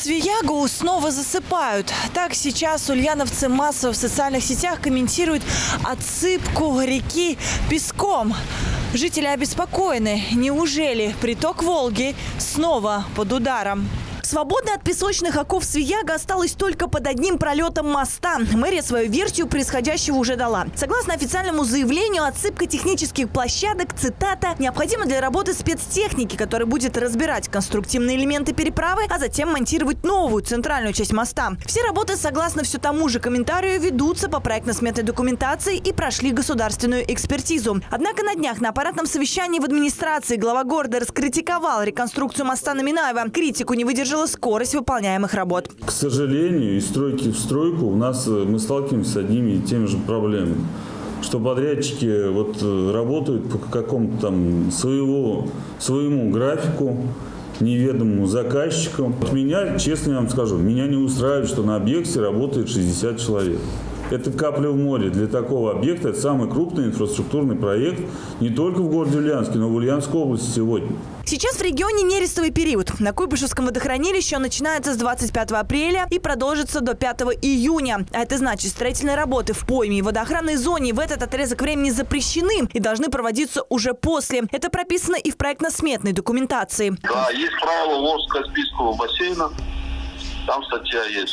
Свиягу снова засыпают. Так сейчас ульяновцы массово в социальных сетях комментируют отсыпку реки песком. Жители обеспокоены. Неужели приток Волги снова под ударом? Свободной от песочных оков Свияга осталась только под одним пролетом моста. Мэрия свою версию происходящего уже дала. Согласно официальному заявлению, отсыпка технических площадок, цитата, необходима для работы спецтехники, которая будет разбирать конструктивные элементы переправы, а затем монтировать новую центральную часть моста. Все работы, согласно все тому же комментарию, ведутся по проектно-сметной документации и прошли государственную экспертизу. Однако на днях на аппаратном совещании в администрации глава города раскритиковал реконструкцию моста на Минаева. Критику не выдержала скорость выполняемых работ. К сожалению, из стройки в стройку мы сталкиваемся с одними и теми же проблемами. Что подрядчики работают по какому-то там своему графику, неведомому заказчику. Меня, честно вам скажу, меня не устраивает, что на объекте работает 60 человек. Это капля в море. Для такого объекта это самый крупный инфраструктурный проект не только в городе Ульяновске, но и в Ульяновской области сегодня. Сейчас в регионе нерестовый период. На Куйбышевском водохранилище он начинается с 25 апреля и продолжится до 5 июня. А это значит, строительные работы в пойме и водоохранной зоне в этот отрезок времени запрещены и должны проводиться уже после. Это прописано и в проектно-сметной документации. Да, есть правило Волжско-Каспийского бассейна. Там статья есть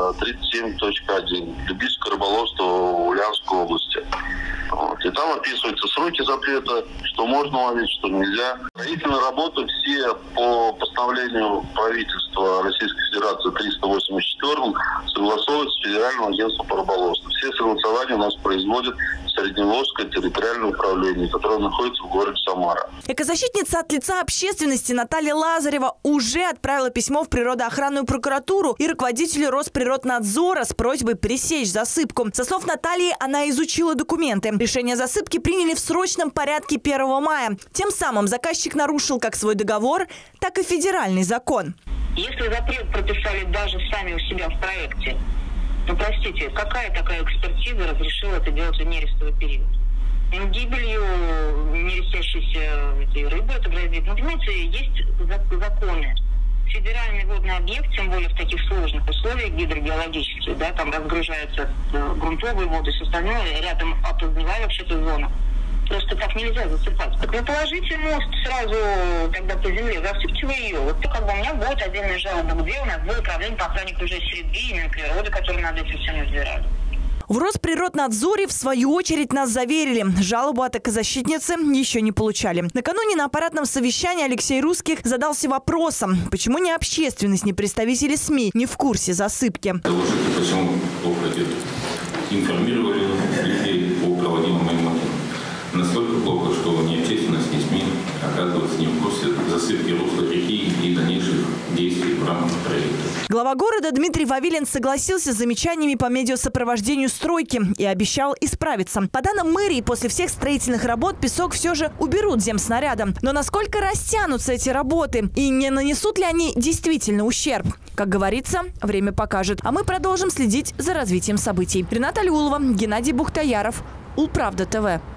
37.1. Любительское рыболовство в Ульяновской области. И там описываются сроки запрета, что можно ловить, что нельзя. Строительные работы все по постановлению правительства Российской Федерации 384 согласовываются с Федеральным агентством по рыболовству. Все согласования у нас производит Средневолжское территориальное управление, которое находится в городе Самара. Экозащитница от лица общественности Наталья Лазарева уже отправила письмо в природоохранную прокуратуру и руководителю Росприроднадзора с просьбой пресечь засыпку. Со слов Натальи, она изучила документы. Решение о засыпке приняли в срочном порядке 1 мая. Тем самым заказчик нарушил как свой договор, так и федеральный закон. Если запрет прописали даже сами у себя в проекте, ну, простите, какая такая экспертиза разрешила это делать в нерестовый период? Ну, гибелью нерестящейся рыбы это грозит. Ну, понимаете, есть законы. Федеральный водный объект, тем более в таких сложных условиях гидрогеологических, да, там разгружаются грунтовые воды, все остальное, рядом опоздневая вообще-то зона. Просто так нельзя засыпать. Так вы положите мост сразу, когда по земле, засыпьте вы ее. Вот как бы у меня будет отдельная жалоба, где у нас было управление по охране окружающей среды и Минприроды, которые над этим всем разбирали. В Росприроднадзоре, в свою очередь, нас заверили. Жалобу от экозащитницы еще не получали. Накануне на аппаратном совещании Алексей Русских задался вопросом, почему ни общественность, ни представители СМИ не в курсе засыпки. Почему плохо информировали людей по проводимым ремонтам? Настолько плохо, что ни общественность, ни СМИ оказываются не в курсе засыпки русла реки и дальнейших действий в рамках проекта. Глава города Дмитрий Вавилин согласился с замечаниями по медиасопровождению стройки и обещал исправиться. По данным мэрии, после всех строительных работ песок все же уберут земснарядом. Но насколько растянутся эти работы и не нанесут ли они действительно ущерб? Как говорится, время покажет. А мы продолжим следить за развитием событий. Рената Алиулова, Геннадий Бухтаяров, Улправда ТВ.